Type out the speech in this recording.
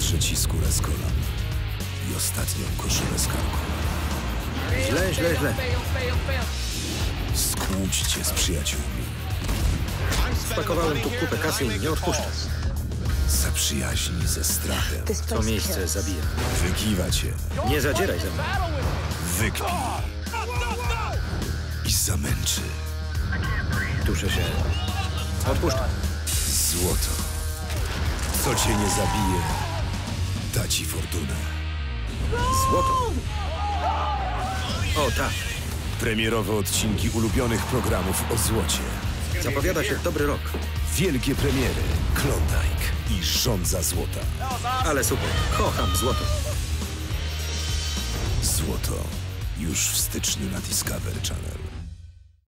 Zedrze ci skórę z kolan i ostatnią koszulę z karku. Źle. Skłóćcie z przyjaciółmi. Spakowałem tu kupę kasy i nie odpuszczę. Zaprzyjaźni ze strachem. To miejsce zabija. Wykiwa cię. Nie zadzieraj ze mną. Wykpi. I zamęczy. Duszę się. Odpuszczam. Złoto. Co cię nie zabije, da ci fortunę. Złoto. O, tak. Premierowe odcinki ulubionych programów o złocie. Zapowiada się dobry rok. Wielkie premiery. Klondike i Żądza Złota. Ale super. Kocham złoto. Złoto. Już w styczniu na Discovery Channel.